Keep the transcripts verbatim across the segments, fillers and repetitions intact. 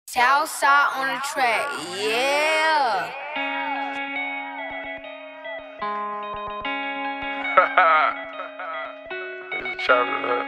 Southside on the track, yeah. Chop it up.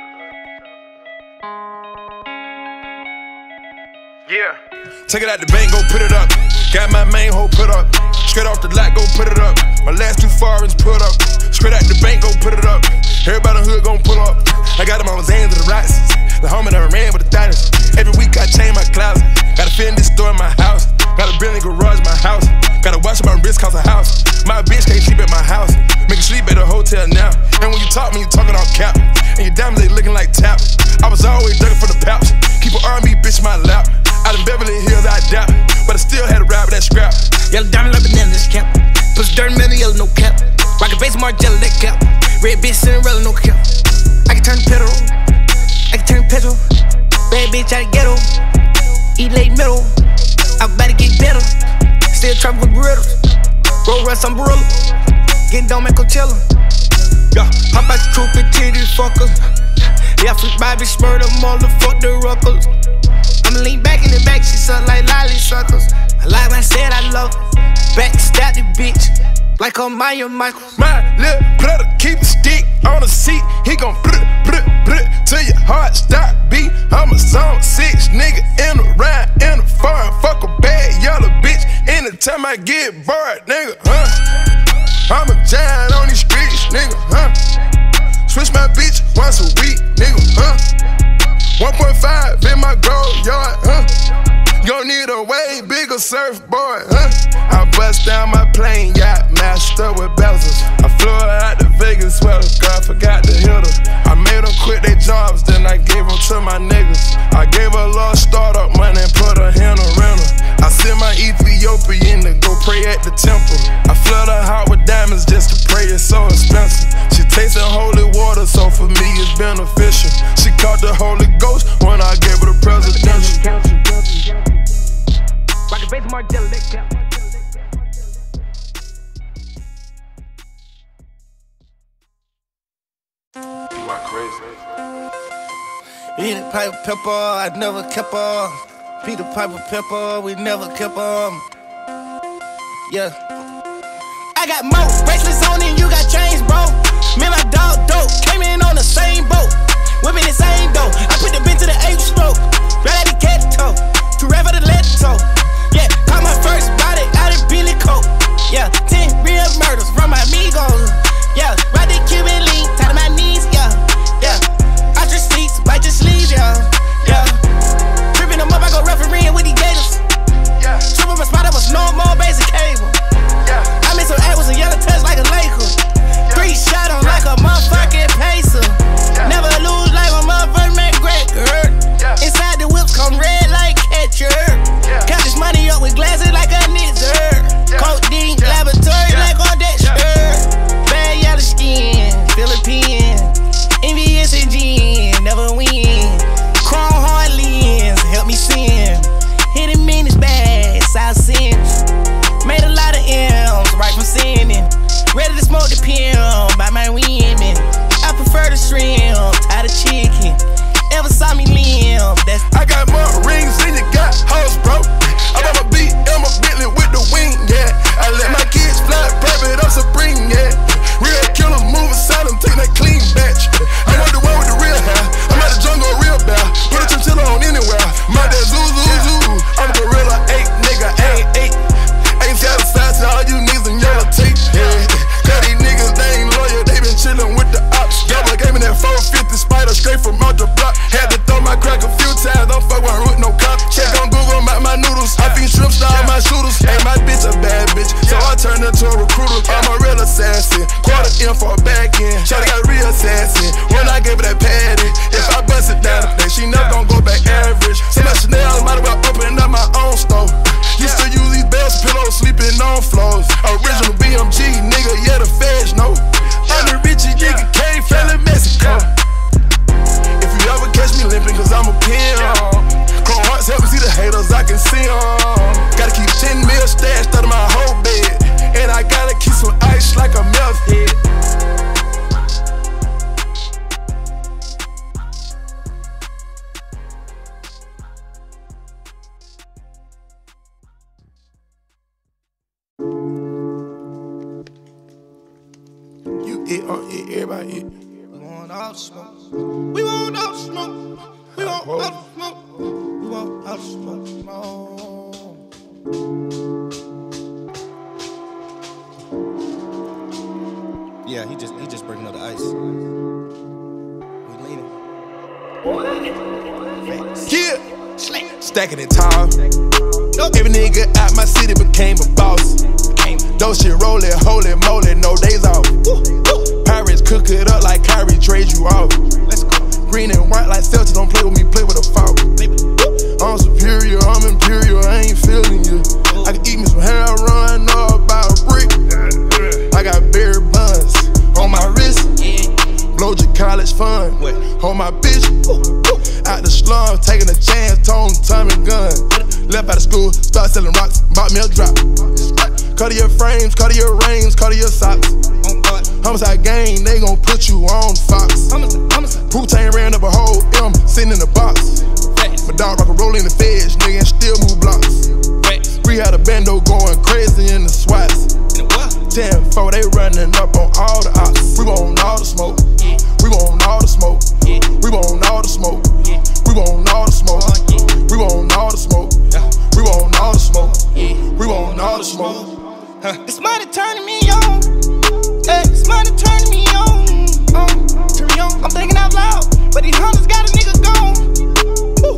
Yeah. Take it out the bank, go put it up. Got my main hoe put up. Straight off the lot, go put it up. My last two foreigns put up. Straight out the bank, go put it up. Everybody in the hood gon' pull up. I got them on Zans and the Roxys. The homie that ran with the diners. Every week I change my closet. Got a Fendi store in my house. Got a building garage in my house. Gotta watch my wrist cause a house. My bitch can't sleep at my house. Make her sleep at a hotel now. And when you talk me, you talking on cap. And your diamonds, they looking like tap. I was always ducking for the pouch. Keep an R and B bitch in my lap. Out in Beverly Hills, I doubt. But I still had to ride with that scrap. Yellow diamond like banana, this cap. Push dirt in metal, yellow, no cap. Rocket face, Margiela, that cap. Red bitch, Cinderella, no cap. I can turn the pedal. I can turn petrol. Bad bitch out of ghetto. Eat late middle. I'm about to get better. Still trapping with Berittles. Roll rust umbrella. Getting down at Coachella. Yeah, hop out the troop and titty fuckers. Yeah, flip by bitch, murder, motherfuck the ruckles. I'ma lean back in the back, she suck like lolly suckers. I like when I said I love her. Backstab the bitch. Like a Maya Michael. My little brother keep a stick on the seat. He gon' put it, put it, put it till your heart stop beat. I'm a zone six nigga in the ride, in the foreign. Fuck a bad yellow bitch. Anytime I get bored, nigga, huh? I'm a giant on these streets, nigga, huh? Switch my bitch once a week, nigga, huh? one point five in my gold yard, huh? Gon' need a way bigger surfboard, huh? I bust down my plane, yacht master with bezels. I flew her out to Vegas, where the girl forgot to hit her. I made them quit their jobs, then I gave them to my niggas. I gave her a little startup money and put her in a rental. I sent my Ethiopian to go pray at the temple. I flood her heart with diamonds just to pray, it's so expensive. She tasted holy water, so for me it's beneficial. She caught the Holy Ghost when I gave her the presidential. Rocket face, Margiela, that cap. You went crazy. Peter Piper Pepper, I never kept her. Peter Piper Pepper, we never kept her. Yeah. I got more bracelets on than you got chains, bro. Me and my dog dope, came in on the same boat. Women the same dope. I put the bitch to the eighth stroke. Right at the cat toe. To rev the left toe. Yeah, caught my first body out of Billy Coat. Yeah, ten real murders from my amigos. Yeah, ride the Cuban link, tie to my knees. Yeah, yeah. Ostrich seats, bite your sleeves. Yeah, yeah. Tripping them up, I go refereeing with these gators. Yeah, tripping my spot, I was no more basic cable. Yeah, I made some apples and yellow touch like a Laker. Yeah. Three shot on like a motherfucking pacer. Yeah. Never lose like a motherfucking McGregor. Yeah. Inside the whips come red like ketchup. Yeah. Count this money up with glasses like a nizzer. Yeah. Codeine, yeah. Laboratory, yeah. Like on that shirt. Yeah. Bad yellow skin, Philippine. Envious and gin, never win. Chrome hard lens, help me sin. Hit him in his bag, South Central. Made a lot of M's, right from sinning. Ready to smoke the pill, by my women. I prefer the shrimp, tie the chicken. Ever saw me limb, that's I got more rings than you got hoes, bro. I bought my beat and my Bentley with the wing, yeah. I let my kids fly private up Supreme, yeah. Real killers move aside and take that clean batch. I'm on the way with the real hair. I'm at the jungle real bad. Put a chinchilla on anywhere. My dad zoo zoo zoo. I'm a gorilla eight, nigga, ain't eight. Ain't satisfied to all you niggas in yellow tape, yeah. Cause these niggas, they ain't loyal, they been chillin' with the ops. Double gave me that four fifty spider straight from out the block. Had to throw my crack a few times, don't fuck around with no cop. Check on Google, my, my noodles. I feed shrimp star my shooters. Ain't my bitch a bad bitch, so I turned into a recruiter. I'm a real assassin, quarter in for a back end. Shawty got real assassin, when I gave her that patty. If I bust it down today, she never gon' go back average. So my Chanel, might as well open up my own store. Used to use these bells, pillows, sleeping on floors. Original B M G, nigga, yeah, the feds know. I'm the richest nigga, came from Mexico. If you ever catch me limping, cause I'm a pimp. Chrome hearts help me see the haters, I can see them. Gotta keep ten mil stashed out of my whole bed. And I gotta keep some ice like a meth head. it on it, everybody it. We want all the smoke. We want all the smoke. We want all the smoke. We want all the smoke. smoke. Yeah, he just he just breaking up the ice. We leaning. Yeah, stacking it tall. Every nigga out my city became a boss. Those shit rollin', holy moly, no days off. Pirates cook it up like Kyrie trade you off. Let's go. Green and white like Celtics, don't play with me, play with a fault. I'm superior, I'm imperial, I ain't feeling you. I can eat me some hair, run up about a brick. I got berry buns on my wrist. Blow your college fund on my bitch. Out the slum, taking a chance, tone, time and gun. Left out of school, start selling rocks, bought me a drop. Cartier frames, Cartier rings, Cartier socks. Homicide gang, they gon' put you on Fox. Wu-Tang ran up a whole M, sitting in the box. My dog rock a roll in the feds, nigga, and still move blocks. We had a bando going crazy in the swats. ten four, they running up on all the ops. We want all the smoke. We want all the smoke. We want all the smoke. We want all the smoke. We want all the smoke. We want all the smoke. We want all the smoke. It's money turning me on. Hey, it's money turning me on. Um, turn me on. I'm thinking out loud, but these hunters got a nigga gone. Woo.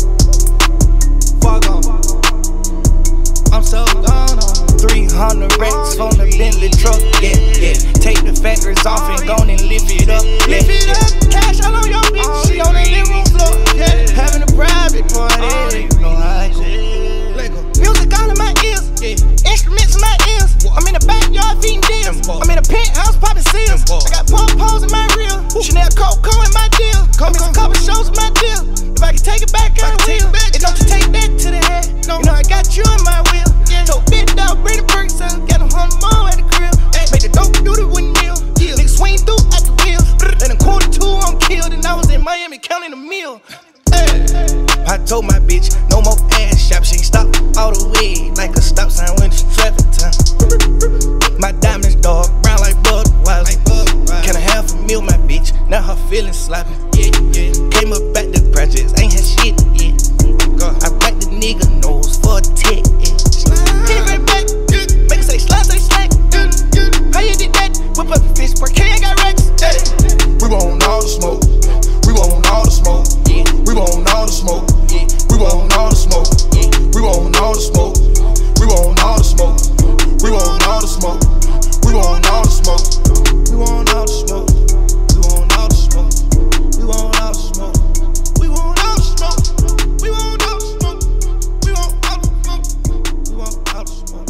Far gone. I'm so gone. three hundred racks from the Bentley truck. Yeah, yeah. Take the factories off and go and lift it up. Lift it up. Cash all on your bitch. She on the living room floor. Yeah, having a private party. You know how I say. Music all in my ears, yeah. Instruments in my ears. I'm in the backyard feeding deals. I'm in a penthouse popping seals. I got pom-poms in my reel. Chanel Coco in my deal. Call me some couple shows in my deal. If I can take it back, I will. And don't you take that to the head. You know I got you in my wheel. So big dog, bring the perks up. Got a hundred more at the crib. Make the dope do the windmill. Niggas swing through at the wheel. Then a quarter two, I'm killed. And I was in Miami counting a meal. I told my bitch, no more ass shop. She stop all the way like a stop sign when it's traffic time. My diamonds dog, brown like Budweiser. Can I have a meal, my bitch? Now her feelings sloppy. Yeah, yeah. Came up back the projects, ain't had shit yet. I whack the nigga nose for a tick. Hit right back, make it say slap, say slack. How you did that? Whip up the fish, parquet, I got racks. We want all the smoke. We want all the smoke. We want all the smoke. We want all the smoke. We want all the smoke. We want all the smoke. We want all the smoke. We want all the smoke. We want all the smoke. We want all the smoke. We want all the smoke. We want all the smoke. We want all the smoke. We want all the smoke. We want all the smoke.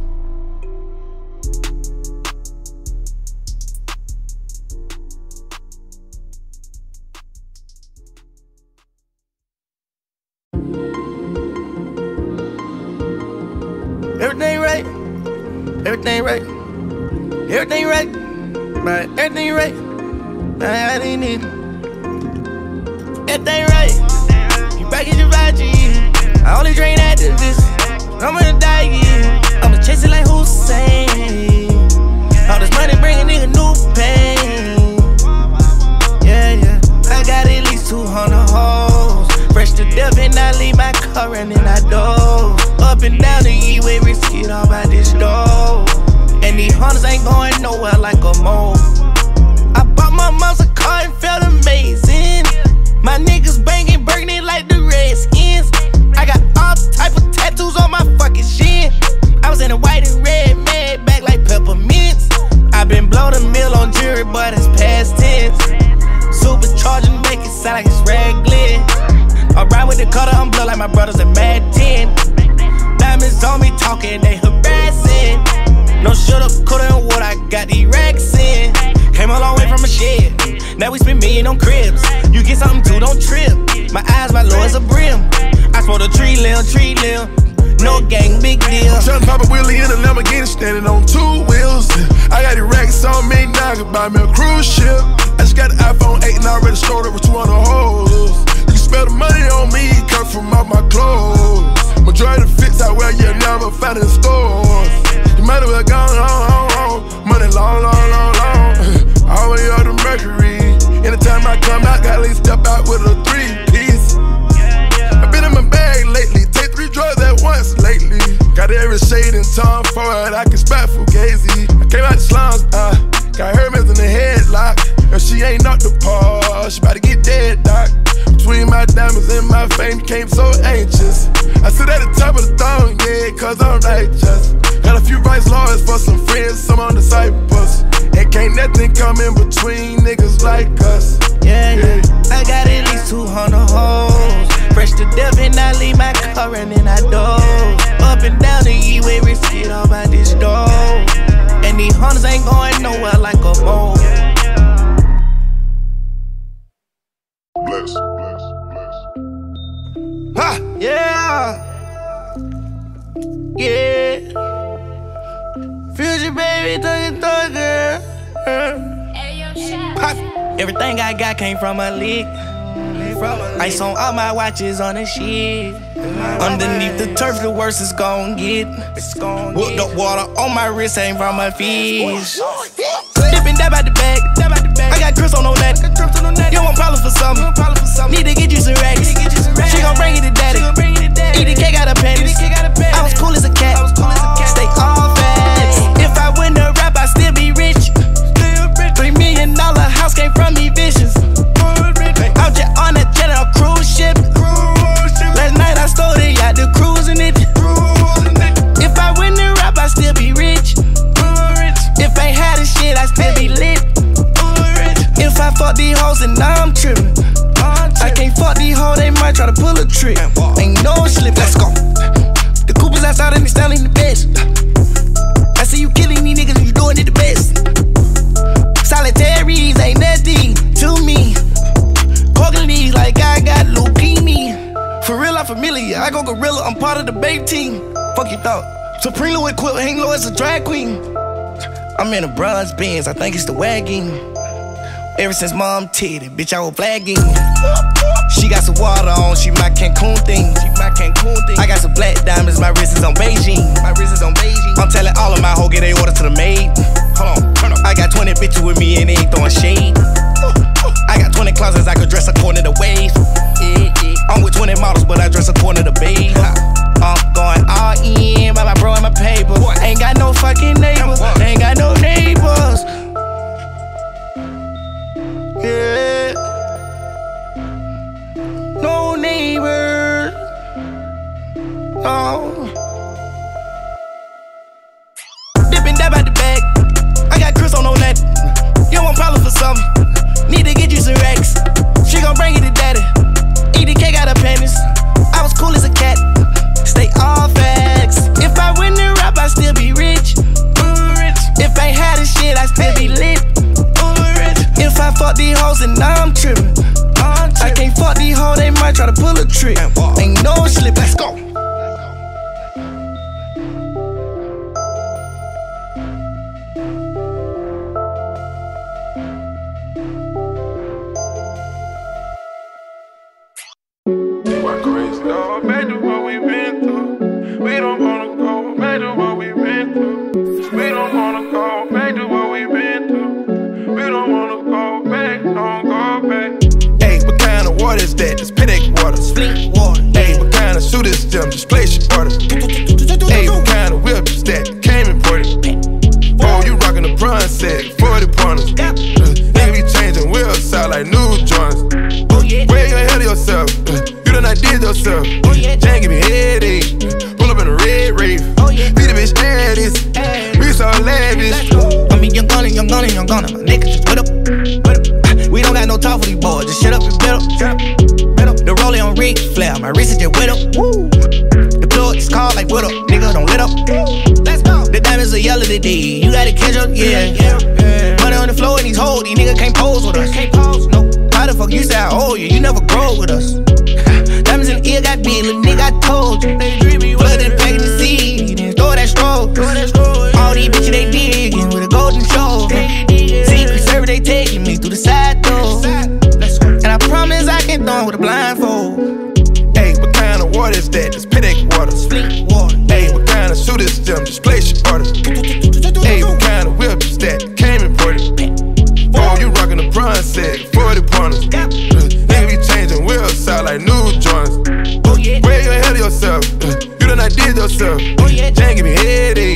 Everything right, everything right, everything right, right, everything right, everything need. Everything right, you back in your Raji. I only drain activists, I'm gonna die, yeah. I'ma chase it like Hussein. All this money bring a nigga new pain. Yeah, yeah, I got at least two hundred hoes. Fresh to death and I leave my car and then I dove. Up and down the E-way, risky all by this door. And these hunters ain't going nowhere like a mole. I bought my mom's a car and felt amazing. My niggas banging, burning it like the Redskins. I got all type of tattoos on my fucking shin. I was in a white and red, mad back like peppermints. I been blown a mill on jury, but it's past tense. Supercharging, make it sound like it's Raglan. I ride with the cutter, I'm blood like my brothers in Mad ten. Diamonds on me talking, they harassing. No shoulda, coulda, and would I got these racks in. Came a long way from a shed, now we spend million on cribs. You get something too, don't trip. My eyes, my low as a brim. I smoke a tree limb, tree limb. No gang, big deal. I'm tryna pop a wheelie in a Lamborghini standing on two wheels. I got the racks on me, now I can buy me a cruise ship. I just got the iPhone eight and I already sold over two hundred hoes. You can spend the money on me, cut from all my clothes. Majority of the fits I wear, you never find in stores. You might have well gone on, on, on. Money long, long, long, long. Tom Ford, I can spot Fugazi. I came out the slums, uh, got Hermes in the headlock. If she ain't up the paw, she bout to get dead, doc. Between my diamonds and my fame, became so anxious. I sit at the top of the throne, yeah, cause I'm righteous. Got a few rights lawyers for some friends, some on the disciples. And can't nothing come in between niggas like us. Yeah, yeah, I got at least two hundred hoes. Fresh to death and I leave my car running I doze. Up and down the E-way, risky all by this door. And these hunters ain't going nowhere like a mole. Bless, bless, bless. Ha! Yeah! Yeah! Future baby, thuggin' thugger. Pop! Everything I got came from a lick. Ice on all my watches on the shit. Underneath the turf, the worst it's gon' get. Whooped up water on my wrist, ain't from my fish. Dippin' dab out the bag. I got Chris on that. You want problems for something? Need to get you some racks. She gon' bring it to daddy. E D K got a panties. I was cool as a cat. Stay all facts. If I win the rap, I still be rich. Three million dollar house came from me vicious. I'm just on a jet on a cruise ship. Last night I stole the yacht, the cruising it. If I win the rap, I still be rich. If I ain't had this shit, I still be lit. If I fuck these hoes, then now I'm trippin'. I can't fuck these hoes, they might try to pull a trick. Ain't no slip, let's go. The Coopers outside and they styling the best. I see you killing these niggas, you doing it the best. Solitaries ain't nothing to me. Corking these like I got leukemia. For real, I'm familiar. I go gorilla, I'm part of the babe team. Fuck you thought. Supreme Louis Quill, hang low as a drag queen. I'm in a bronze Benz, I think it's the wagon. Ever since mom titty, bitch, I was flagging. She got some water on, she my Cancun thing. She my Cancun thing. I got some black diamonds, my wrist is on Beijing. My wrist is on Beijing. I'm telling all of my hoes get they order to the maid. Hold on, hold on. I got twenty bitches with me and they ain't throwing shade. I got twenty closets, I could dress according to the wave. Yeah, yeah. I'm with twenty models, but I dress according to the babe. I'm going all in by my bro and my paper. Ain't got no fucking neighbors. Ain't got no neighbors. Yeah. No neighbors. Oh. Dippin' dab out the bag. I got Chris on that. You want problems for something? Need to get you some racks. She gon' bring it to daddy. E D K got her panties. I was cool as a cat. Stay all facts. If I win the rap, I still be rich. If I ain't had this shit, I still be lit. If I fuck these hoes, then now I'm trippin'. I can't fuck these hoes, they might try to pull a trick. Ain't no slip, let's go. Why crazy? Go back to what we been through. We don't wanna go back to what we been through. We don't wanna go back to what we been through. We don't wanna go back, don't go back. Hey, what kind of water is that? It's Pedic water. Fleet water. Hey, what kind of suit is them? Just place your order. Hey, what kind of whip is that? Came imported. Oh, you rockin' the bronze set, forty pointers. Uh, nigga be changing wheels out like new joints. Oh yeah. Where you ahead of yourself? Uh, you done outdid yourself. Oh yeah. Jane give me headache. Pull up in a red rave. Oh yeah. Be the bitch Addis. We so lavish. I mean, young gunner, young gunner, young gunner. My niggas just wait up, wait up. We don't got no talk for these boys. Just shut up and bet up, bet up. The rolling on Ric Flair. My wrist is just wet up. Woo. The plug is called like what up, nigga. Don't let up. Let's go. The diamonds are yellow today. You gotta catch up, yeah. yeah, yeah. Money on the floor and these hoes. These niggas can't pose with us. Can't pose, no. Why the fuck you say I owe you? You never grow with us. Diamonds in the ear got big, little nigga, I told you. Blood in the pack of the seed, and throw that stroke. All these bitches they digging with a golden shoulder. Secret service they taking me through the side door. And I promise I can throw with a blindfold. Hey, what kind of water is that? It's Pedic water. Fleet water. Hey, what kind of suit is them? Just place your order. Hey, what kind of whip is that? Came imported. Oh, you rockin' the bronze set, forty pointers. Uh, nigga be changing wheels out like new joints. Oh yeah. Where you ahead of yourself? Uh, you done outdid yourself. Oh yeah. Jane give me headache.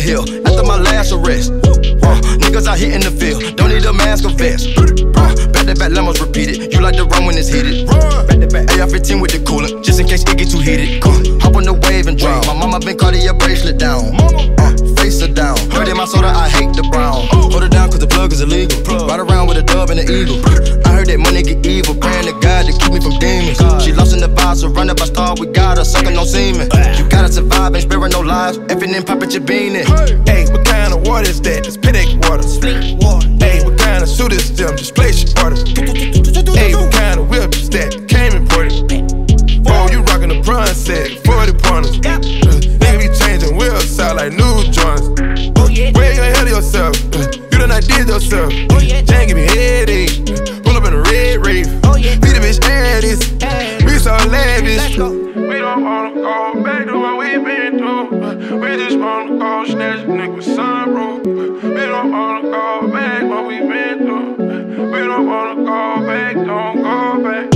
hill after my last arrest. Uh, niggas out here in the field, don't need a mask or vest. Uh, back to back lemons repeated, you like to run when it's heated. Back to back A R fifteen with the coolant, just in case it get too heated. Uh, hop on the wave and drown. My mama been Cartier bracelet down. Uh, face her down. Dirty my soda, I hate the brown. Hold it down cause the plug is illegal. Ride around with a dove and an eagle. I heard that money get evil, praying to God to keep me from demons. She lost in the vibe, surrounded by stars, we got her, sucking no semen. You gotta survive, ain't sparing no lives, effing and poppin' your bean in. Hey, what kind of water is that? It's Pedic water. Hey, what kind of suit is them? Just place your orders. Hey, what kind of whip is that? Came imported. Oh, you rockin' the bronze set, forty pointers. Uh, nigga be changing wheels out like new joints. Where you ahead of yourself? Uh, you done not did yourself. Jane give me headache. Pull up in a red rave. Beat a bitch Addis. We so lavish. We don't wanna go back to what we been through. We just wanna go snatch a nigga with sunroof. We don't wanna go back what we been through. We don't wanna go back, don't go back.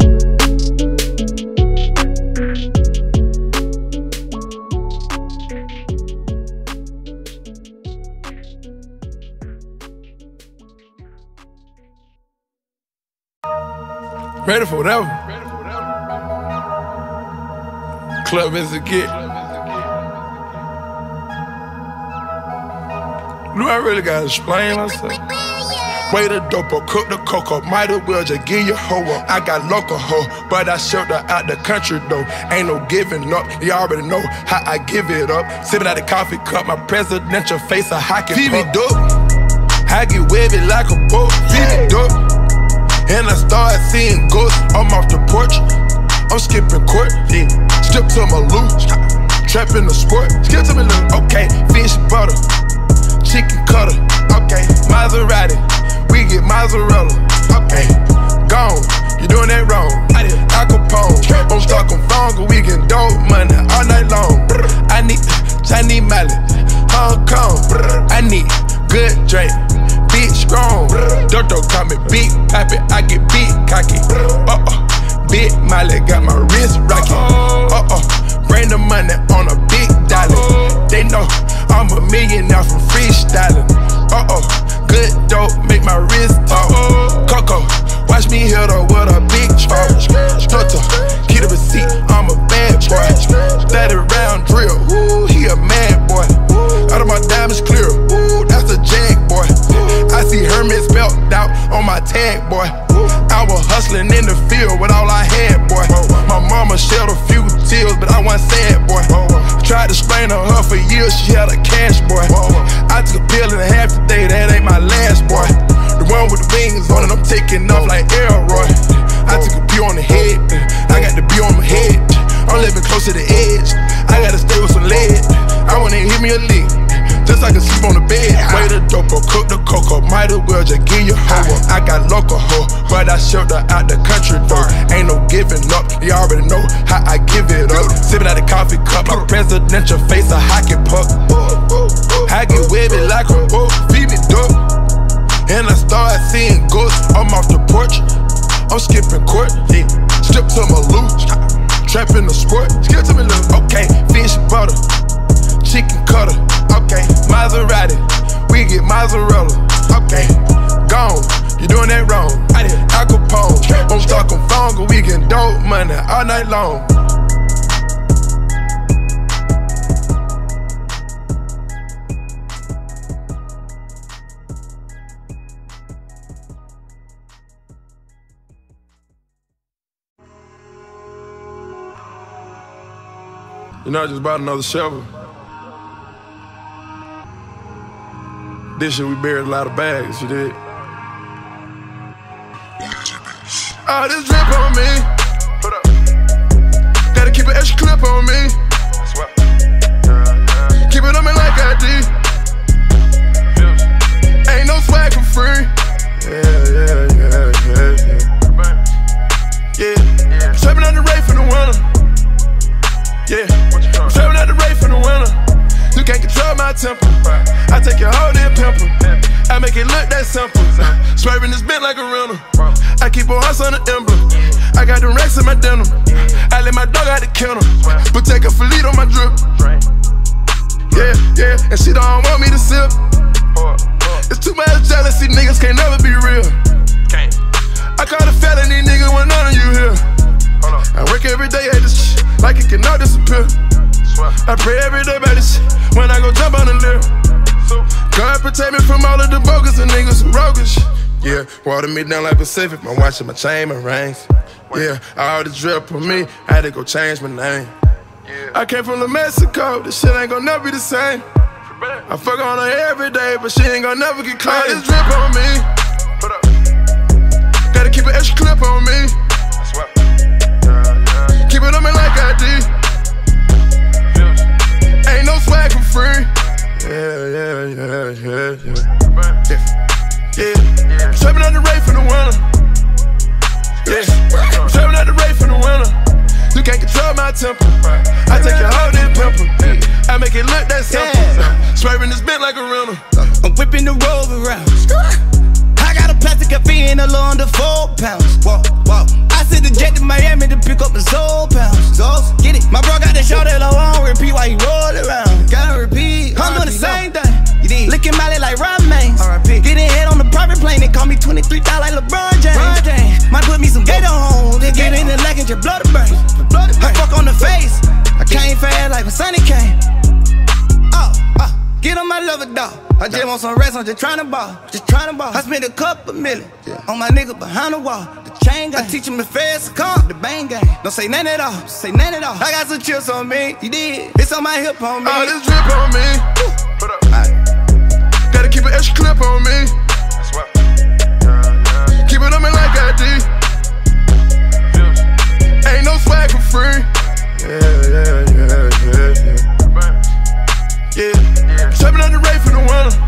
Ready for whatever. Club is a get. Do I really gotta explain myself? Way the dope or cook the cocoa, might as well just give you hoe up. I got local hoe, but I shipped her out the country though. Ain't no giving up, you already know how I give it up. Sipping out the coffee cup, my presidential face a hockey puck. Feed me dope, I get wavy like a boat. Feed me dope, and I start seeing ghosts. I'm off the porch, I'm skipping court. Yeah. Skip to my loot, trap in the sport. Skip to me loot, okay. Fish butter, chicken cutter, okay. Maserati, we get mozzarella, okay. Gone, you doing that wrong. Al Capone, I'm stuck on phone, cause we get dope money all night long. I need Chinese mallet, Hong Kong. I need good drink, big strong. Dodo call me big pappy, I get big cocky. Uh oh, big Molly got my wrist rocky. Uh oh, bring the money on a big dollar. They know I'm a millionaire from freestyling. Uh oh, good dope make my wrist talk. Coco, watch me hit her with a big truck. Strutter, keep the receipt, I'm a bad boy. thirty round drill, woo, he a mad boy. Out of my diamonds clear, woo, that's a jag boy. I see Hermes belt out on my tag boy. I was hustling in the field with all I had boy. My mama shed a few tears, but I wasn't sad boy. Tried to explain to her for years, she had a cash boy. I took a pill and a half a day, that ain't my last boy. The one with the wings on it, I'm taking off like Elroy. I took a pee on the head, I got the B on my head. I'm living close to the edge, I gotta stay with some lead. I wanna hit me a lick, just like I can sleep on the bed. Way the dope or cook the cocoa, might as well just give you hoe. I got local hoe, but I shipped her out the country though. Ain't no giving up, you already know how I give it up. Sipping out the coffee cup, my presidential face a hockey puck. I get wavy like a boat, feed me dope, and I start seeing ghosts. I'm off the porch, I'm skipping court. Strip to my loot, trap in the sport. Skip to me loot, okay. Fish butter, chicken cutter, okay. Maserati, we get mozzarella, okay. Gone, you doing that wrong. Al Capone, I'm stuck on phone, cause we get dope money all night long. You know, I just bought another shovel. This year we buried a lot of bags, you did. All this drip on me. Gotta keep an extra clip on me. Keep it on me like I did. Ain't no swag for free. Yeah, yeah, yeah, yeah, yeah. Yeah, trapping out the rain for the winter. Yeah, I'm trapping out the rain for the winter. You can't control my temper. I take your whole damn pimple. I make it look that simple. Swerving this bent like a rental. I keep a horse on the emblem. I got them racks in my denim. I let my dog out the kennel. But take a fillet on my drip. Yeah. Yeah, and she don't want me to sip. It's too much jealousy, niggas can't never be real. I call a felony, nigga, when none of you here. I work every day at this shit, like it cannot disappear. I pray every day about this shit, when I go jump on the lyric. God protect me from all of the bogus and niggas who roguish. Yeah, water me down like Pacific, my watch and my chain, my rings. Yeah, all the drip on me, I had to go change my name. I came from the Mexico, this shit ain't gon' never be the same. I fuck on her every day, but she ain't gon' never get clean. All this drip on me, gotta keep an extra clip on me. Keep it on me like I did. Ain't no swag for free. Yeah, yeah, yeah, yeah, yeah. Yeah, yeah. Trapping out the rain for the winter. Yeah, trapping out the rain for the winter. You can't control my temper. I take your whole damn pimple. I make it look that simple. Swerving this bit like a rental. I'm whipping the road around. I got a plastic cafe in a little under four pounds. Whoa, whoa. I sent the jet to Miami to pick up the soul pounds. Zos, get it. My bro got that short that I won't repeat while he roll around. Gotta repeat. I'm doing the same thing. Licking Molly like ramen. Getting head on the private plane. They call me twenty-three thousand like LeBron James. Might put me some gator on. Then get in the leg and your blood to burn. I fuck on the face. I came fast like when Sonny came. Oh, oh, get on my lover dog. I just want some rest, I'm just tryna ball. Just tryna ball. I spent a couple million on my nigga behind the wall. The chain gang. I teach him the fast come. The bang gang. Don't say none at all. Say none at all. I got some chips on me. You did. It's on my hip on me. All this drip on me. Put up. Gotta keep an extra clip on me. Keep it on me like I did. Ain't no swag for free. Yeah, yeah, yeah, yeah, yeah. Yeah, trapping out the rain for the winter.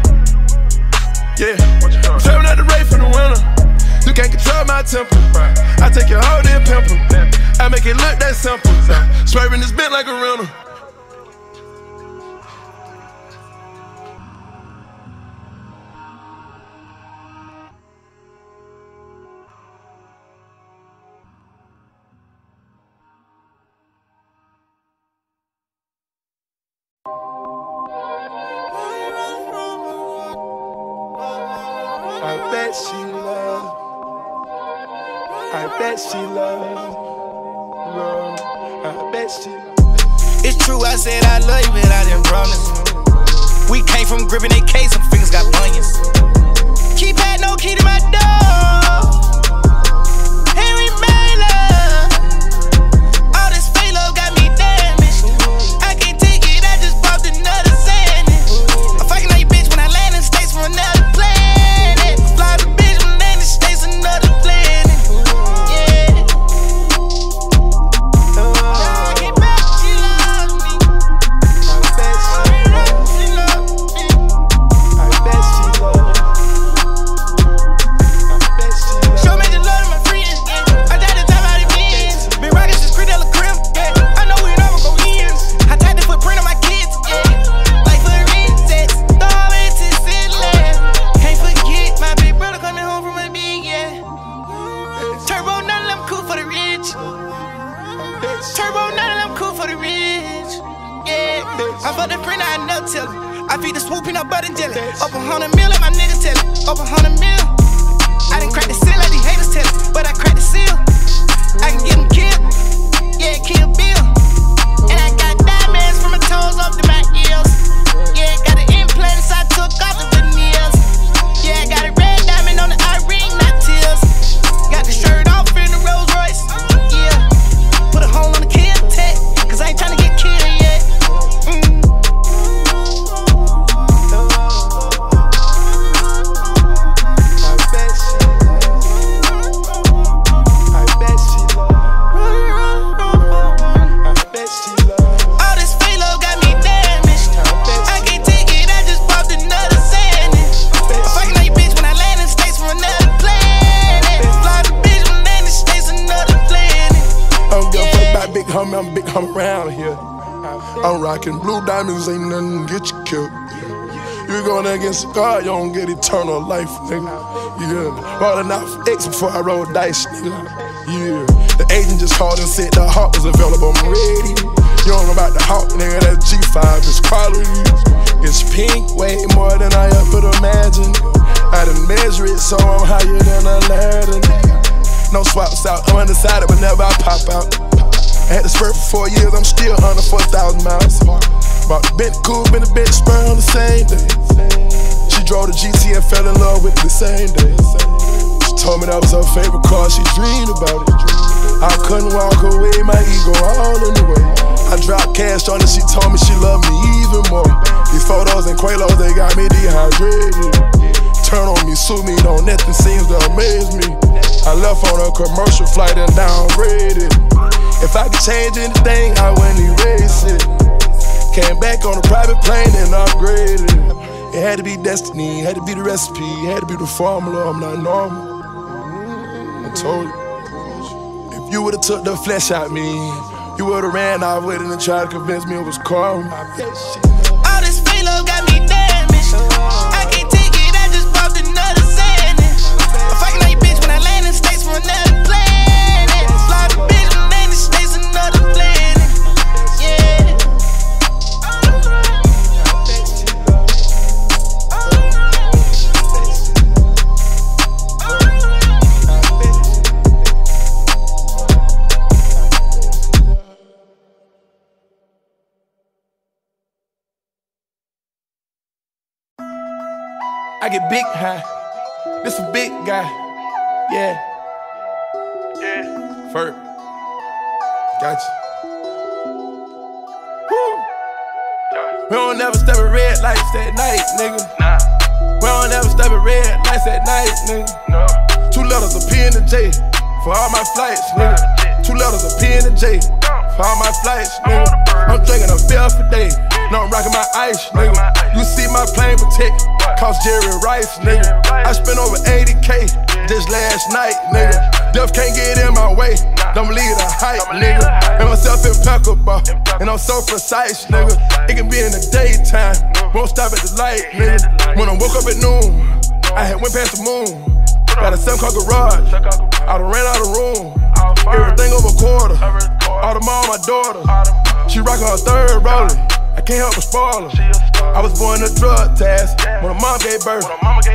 Yeah, trapping out the rain for the winter. You can't control my temper. I take your whole damn pimple. I make it look that simple. Swerving this bit like a rental. I bet she loves. I bet she loves. I bet she loves. It's true, I said I love you, but I didn't promise. We came from gripping A K, some fingers got bunions. Keep had no key to my door. And we made love. All this fake love got me damaged. I can't take it, I just popped another sandwich. I'm fucking on you bitch when I land in States for another planet. Fly the bitch when I land in States another planet. Yeah. I can't bet she loves me. I bet she loves me. I bet she loves. I bet she loves. Show me the love of my friends, yeah. I died the time out of beans. Been rockin' since Credella Crib, yeah. I know we never go in. I tied the footprint on my kids, yeah. Like for recess, throw it to Sidland. Can't forget my big brother coming home from a big, yeah. Turbo, none of them cool for the rich. Turbo, none of them cool for the rich. Yeah, I fucked the friend, I never tell him. I feed the swoop peanut butter and jelly. Up a hundred mil, like my niggas tell it. Up a hundred mil. I didn't crack the seal, like these haters tell it. But I cracked the seal. I can get them killed. Yeah, kill Bill. And I got diamonds from my toes up to my ears. Yeah, got the implants I took off the veneers. Yeah, got a red diamond on the eye ring, not tears. Got the shirt off in the Rolls Royce. Yeah, put a hole on the kill tech, cause I ain't tryna get killed yet. Mm. I bet she loves. I bet she loves. I bet she loves. All this fake love got me damaged. I can't take it, I just popped another sandwich. I'm fucking on you bitch when I land in States for another planet. Fly the bitch when I land in States another planet. I don't give a fuck about big homie, I'm big homie around here. I'm rocking blue diamonds, ain't nothing to get you killed. You going against God, you don't get eternal life, nigga. Yeah, rolling out for X before I roll dice, nigga. Yeah, the agent just called and said the heart was available, I'm ready. You don't know about the hawk, nigga, that G five is quality. so I'm higher than a ladder. No swaps out, I'm undecided whenever I pop out. I had to spurt for four years, I'm still under four thousand miles. Bought the Bentley coupe and the Bentley Spur on the same day. She drove the G T and fell in love with it the same day. She told me that was her favorite car, she dreamed about it. I couldn't walk away, my ego all in the way. I dropped cash on her, she told me she loved me even more. These photos and Quaaludes, they got me dehydrated. Turn on me, sue me, don't nothing seems to amaze me. I left on a commercial flight and downgraded. If I could change anything, I wouldn't erase it. Came back on a private plane and upgraded. It had to be destiny, it had to be the recipe, it had to be the formula, I'm not normal. I told you. If you would've took the flesh out me, you would've ran off with it and tried to convince me it was karma. All this fake love got me damaged. I can't take it, I just popped another sandwich. I'm fucking on your bitch when I land in States from another planet. Fly the bitch when I land in States, another planet. Yeah. I get big high. This a big guy. Yeah. Yeah. Ferg. Gotcha. Woo. We don't never step at red lights at night, nigga. Nah. We don't never step at red lights at night, nigga. No. Two letters of P and a J for all my flights, nigga. Two letters of P and a J for all my flights, nigga. I'm drinking a beer for day. No, I'm rocking my ice, nigga. You see my plane protect, cost Jerry Rice, nigga. I spent over eighty K just last night, nigga. Death can't get in my way, don't believe the hype, nigga. And myself impeccable, and I'm so precise, nigga. It can be in the daytime, won't stop at the light, nigga. When I woke up at noon, I had went past the moon. Got a seven car garage, I done ran out of room. Everything over a quarter, all the mom, my daughter. She rockin' her third rolling. I can't help but spoil her. I was born in a drug task when her mom gave birth.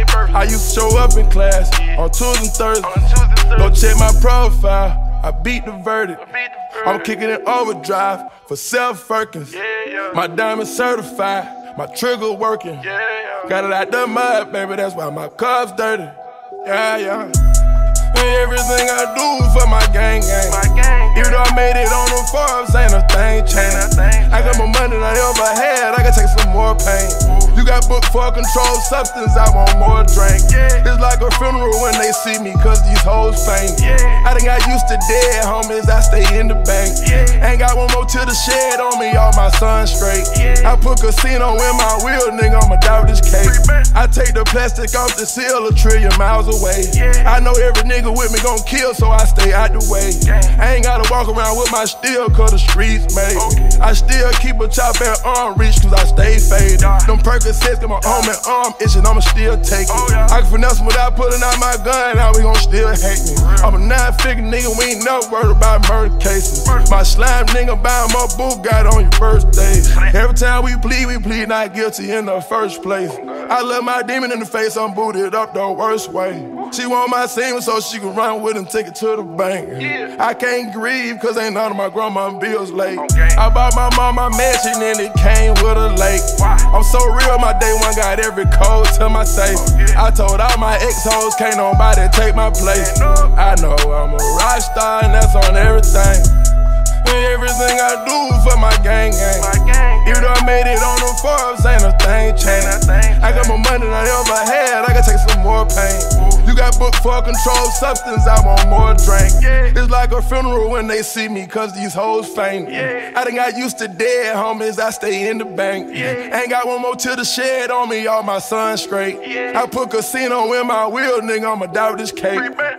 I used to show up in class on Tuesdays and Thursdays. Go check my profile, I beat the verdict. I'm kicking in overdrive for Self Firkins. My diamond certified, my trigger working. Got it out the mud, baby, that's why my car's dirty. Yeah, yeah. And everything I do for my gang gang. Even though I made it on the Forbes, ain't a thing changed. I got more money than I ever had, I can take some more pain. You got booked for a controlled substance, I want more drink. It's like a funeral when they see me, cause these hoes faint. I done got used to dead homies, I stay in the bank. Ain't got one more to the shed on me, all my sons straight. I put casino in my wheel, nigga, I'ma die with this cake. I take the plastic off the seal a trillion miles away. I know every nigga with me gon' kill, so I stay out the way. I ain't gotta walk around with my steel, cause the streets made. I still keep a chop at arm reach, cause I stay faded. Them Percocets got my arm and arm itching, I'ma still take it. I can finesse them without pulling out my gun, now we gon' still hate me. I'm a nine-figure nigga, we ain't never worried about murder cases. My slime nigga buying my Bugatti on your birthday. Every time we plead, we plead not guilty in the first place. I love my demon in the face, I'm booted up the worst way. She want my semen so she can run with and take it to the bank. I can't grieve cause ain't none of my grandma's bills late. I bought my mom my mansion and it came with a lake. I'm so real, my day one got every code to my safe. I told all my ex-hoes can't nobody take my place. I know I'm a rock star and that's on everything. And everything I do for my gang gang. Even though I made it on the Forbes, ain't a thing changed. I got more money than I ever had, I can take some more pain. You got booked for a controlled substance, I want more drink. It's like a funeral when they see me, cause these hoes faint. I done got used to dead homies, I stay in the bank. Ain't got one more to the shed on me, all my sons straight. I put casino in my wheel, nigga, I'ma die with this cake.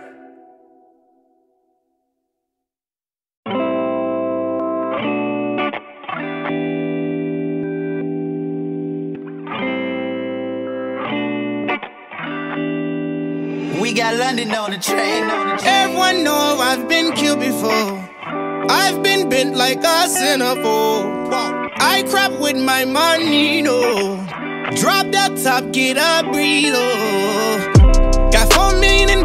We got London on the train. Everyone know I've been killed before. I've been bent like a centerfold. I crap with my money, no. Drop that top, get a breathe, oh. Got phone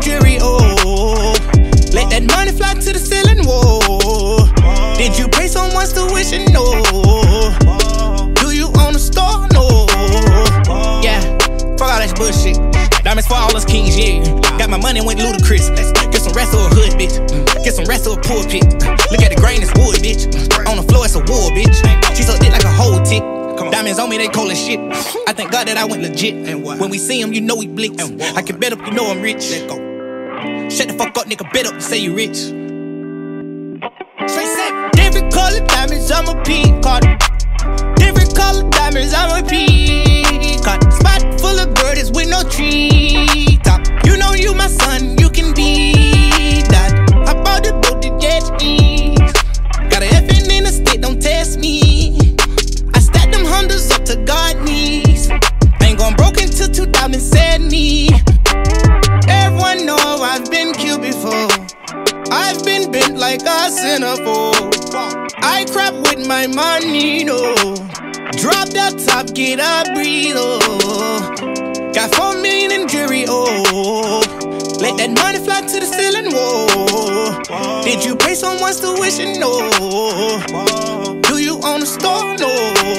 jury, oh. Let that money fly to the ceiling, whoa. Did you pay someone's tuition? No. Do you own a store? No. Yeah, fuck all that bullshit. Diamonds for all us kings, yeah. Got my money, went ludicrous. Get some rest of a hood, bitch. Get some rest of a pulpit. Look at the grain, it's wood, bitch. On the floor, it's a wood, bitch. She so thick like a whole tick. Diamonds on me, they cold as shit. I thank God that I went legit. When we see him, you know we blitz. I can bet up, you know I'm rich. Shut the fuck up, nigga, bet up, you say you rich. Straight set. Different color diamonds, I'm a peacock. Different color diamonds, I'm a peacock. Spot full of birdies with no tree top. You know you my son, you can be that. I bought the boat to jet skis. Got an F in the state, don't test me. I stacked them Hondas up to God knees. Ain't gone broke until two thousand seventy. Everyone know I've been cute before. I've been bent like a centerfold. I crap with my money, no. Drop that top, get a breathe, oh. Got four million in jury, oh. Let that money fly to the ceiling, whoa. Did you pay someone's tuition? No. Do you own a store? No.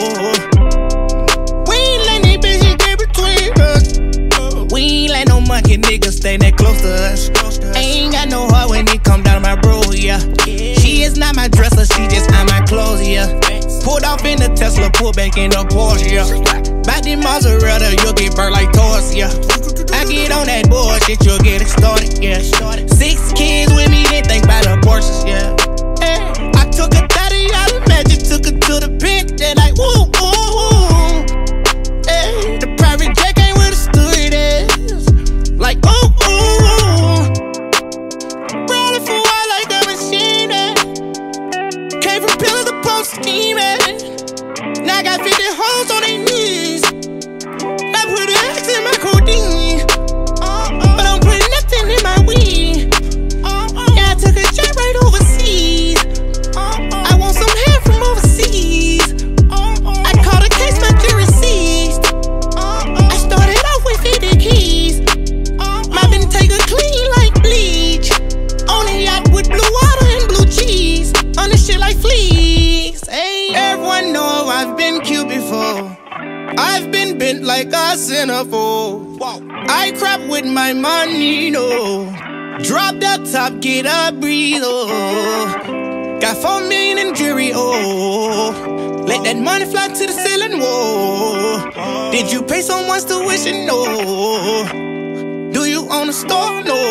We ain't let any bitches get between us. We ain't let no monkey niggas stay that close to us. Ain't got no heart when it come down to my bro, yeah. She is not my dresser, she just on my clothes, yeah. Pulled off in the Tesla, pulled back in the Porsche, yeah. By the mozzarella, you'll get burnt like toast, yeah. I get on that bullshit, you'll get extorted, yeah. Six kids with me, they think about abortions, yeah. Hey, I took a thirty out of magic, took her to the pit, then like, woo, woo, woo. Hey, the private jet came with a stewardess. Like, ooh, ooh, ooh. Ready for war like a machine. Came from pillar to post scheming. Now I got fifty hoes on their knees. I put an X in my codeine. But I'm putting nothing in my weed. Yeah, I took a jet right overseas. I want some hair from overseas. I caught a case, my jury seized. I started off with fifty keys. My been take a clean like bleach. On a yacht with blue water and blue cheese. On the shit like fleas. Hey, everyone know I've been cute before. I've been bent like a centerfold. I crap with my money, no. Drop that top, get a breathe, oh. Got four million in jury, oh. Let that money fly to the ceiling, whoa. Did you pay someone's tuition? No. Do you own a store? No.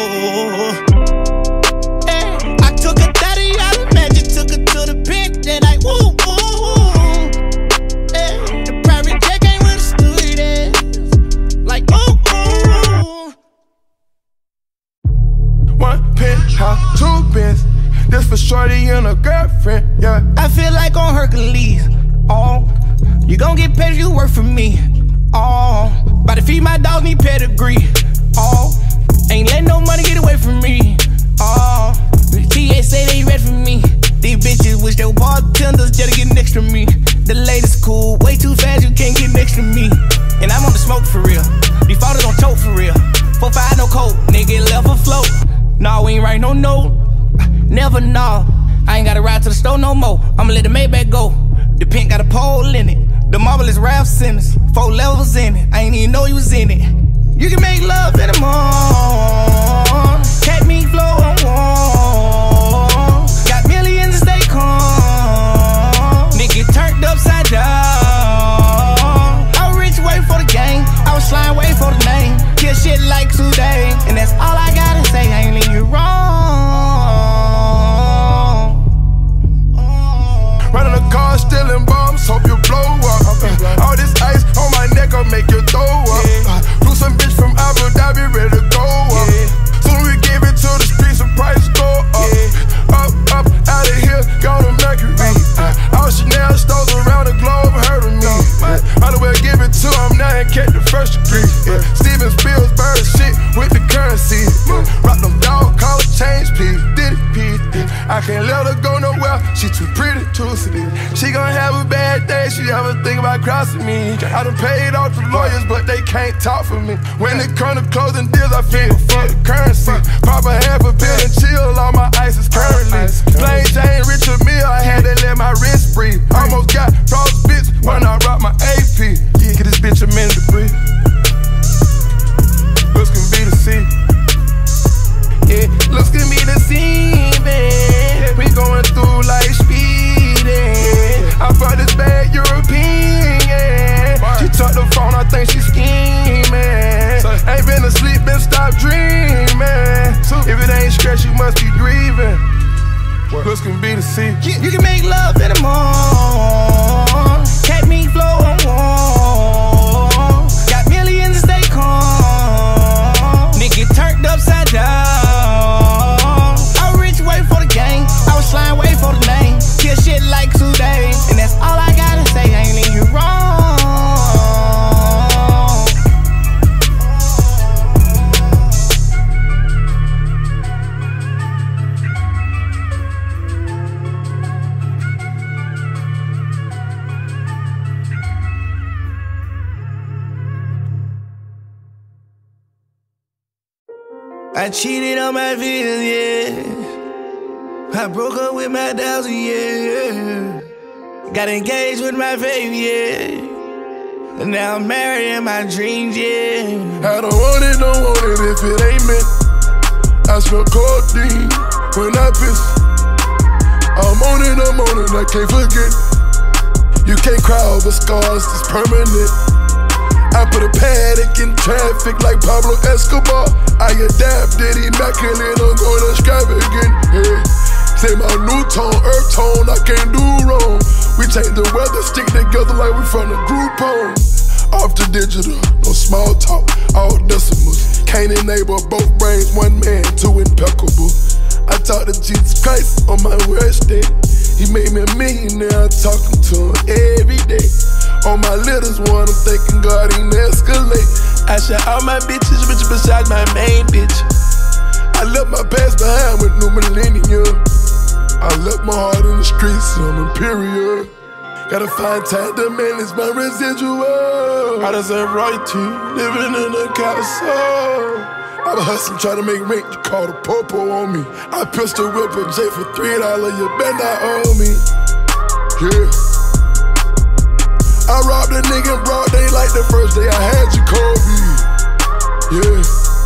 Hey, I took a thirty out of magic, took her to the pit, then I woo, woo, woo. Hey, the private jet came with a stewardess. Like, ooh, ooh. One penthouse, two bins. This for shorty and a girlfriend, yeah. I feel like on Hercules. Oh, you gon' get paid if you work for me. Oh, about to feed my dogs, need pedigree. Oh, ain't letting no money get away from me. Oh, the T A say they ready for me. These bitches wish they were bartenders just to get next to me. The latest cool, way too fast, you can't get next to me. And I'm on the smoke for real. These fathers don't choke for real. Four, five, no coke, nigga left afloat. Nah, we ain't write no note. Never know. I ain't gotta ride to the store no more. I'ma let the Maybach go. The pink got a pole in it. The marble is Ralph Simmons. Four levels in it. I ain't even know you was in it. You can make love in the morning. Catch me flow on one. Got millions to stay calm. Nigga turned upside down. I was rich, wait for the game. I was slime, wait for the name. Kill shit like today. And that's all I gotta say. I ain't leave you wrong. Running a car, stealing bombs, hope you blow up. Uh, all this ice on my neck, I'll make you throw up. Uh, Flew some bitch from Abu Dhabi, ready to go up. Soon we give it to the streets, the price go up. Up, up, out of here, go to Mercury. Uh, all Chanel stores around the globe, heard of me. Uh, might as well give it to him now and catch the first degree. Uh, Steven Spielberg shit with the currency. Uh, rock them dog collar chains, please. Did it, please. I can't let her go nowhere, she too pretty to sleep. She gon' have a bad day, she ever think about crossing me. I done paid off to lawyers, but they can't talk for me. When it comes to closing deals, I feel for the currency. Pop a half a bill and chill, all my ice is currently. Plain Jane, Richard Mille, I had to let my wrist breathe. Almost got frostbits when I rock my A P. Get this bitch a minute to breathe. Looks can be the sea. Yeah, looks can be the sea, man. We going through like speeding. I fuck this bad European, yeah. She took the phone, I think she scheming. Ain't been asleep, been stopped dreaming. If it ain't stress, you must be grieving. Looks can be the sea. You can make love in the morning. Catch me flow on warm. Got millions to stay calm. Nigga turned upside down. I was rich, wait for the game. I was slime, wait for the name. Kill shit like two days. And that's all I gotta say, I ain't leave you wrong. I cheated on my vision, yeah. I broke up with my thousand, yeah. Got engaged with my baby, yeah. And now I'm married in my dreams, yeah. I don't want it, don't want it if it ain't meant. I smell codeine when I piss. I'm on it, I'm on it, I can't forget. You can't cry over scars, it's permanent. I put a paddock in traffic like Pablo Escobar. I adapted, immaculate, I'm going extravagant, yeah. Say my new tone, earth tone, I can't do wrong. We change the weather, stick together like we from the group home. Off the digital, no small talk, all decimals. Can't enable both brains, one man, two impeccable. I talk to Jesus Christ on my worst day. He made me a millionaire, talking to him every day. On my littlest one, I'm thinking God ain't escalate. I shot all my bitches, bitch besides my main bitch. I left my past behind with new millennium. I left my heart in the streets, so I'm imperial. Gotta find time to manage my residual. I deserve royalty, living in a castle. I'm hustling, trying to make rent, you call the popo on me. I pistol whip a J for three dollars, you better not owe me. Yeah. I robbed a nigga in broad day like the first day I had Jacoby. Yeah.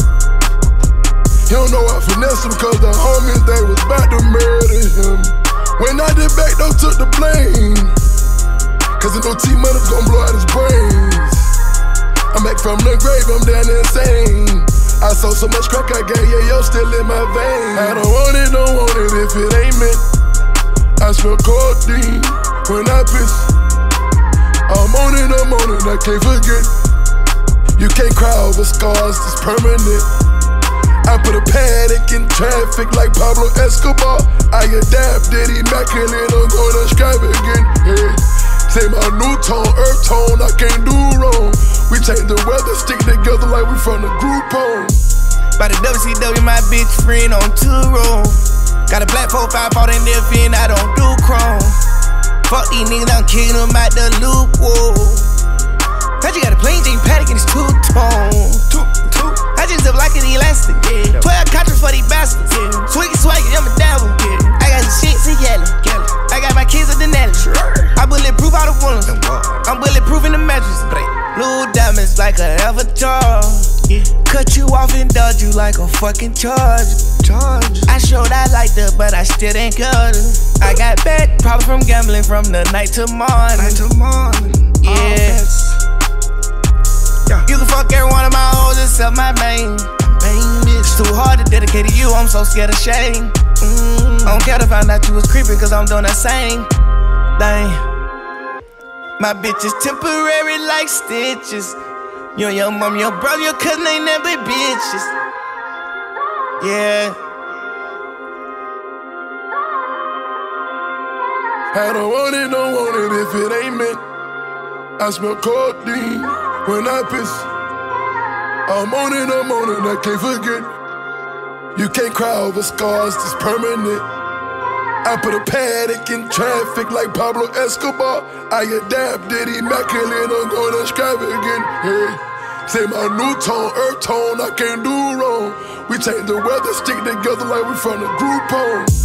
He don't know I finessed him cause the homies, they was about to murder him. When I did back, though, took the blame. Cause the no T-Money's gon' blow out his brains. I'm back from the grave, I'm down insane. I sold so much crack, I got yeah, yo, still in my veins. I don't want it, don't want it if it ain't meant. I smell codeine when I piss. I'm on it, I'm on it, I can't forget. You can't cry over scars, it's permanent. I put a paddock in traffic like Pablo Escobar. I adapted, immaculate, I'm going extravagant, yeah. Say my new tone, earth tone, I can't do wrong. We change the weather, stick together like we from the group home. By the W C W, my bitch friend on two room. Got a black four five for that nip in, I don't do chrome. Fuck these niggas, I'm kicking them out the loop, whoa. Thought you got a plain Jane paddock and it's two-tone. Two, two. I just up like an elastic, yeah. twelve countries for these bastards, yeah. Swiggy swaggy, I'm a devil, yeah. I got some shit, see yellow. I got my kids at the Nelly. I bulletproof all the windows. I'm bulletproof in the mattress. Blue diamonds like an avatar. Yeah. Cut you off and dodge you like a fucking charge. Charge. I showed I liked her, but I still ain't cut her. I got bad, probably from gambling from the night to morning. Night to morning. Yeah. yeah. You can fuck every one of my hoes except my main. main it's too hard to dedicate to you, I'm so scared of shame. Mm. I don't care to find out you was creeping, cause I'm doing the same thing. My bitch is temporary like stitches. You and your mom, your brother, your cousin ain't never bitches. Yeah. I don't want it, don't want it if it ain't meant. I smell codeine when I piss. I'm on it, I'm on it, I can't forget. You can't cry over scars, it's permanent. I put a paddock in traffic like Pablo Escobar. I adapted immaculate, I'm going extravagant. Hey, say my new tone, earth tone, I can't do wrong. We change the weather, stick together like we from the group home.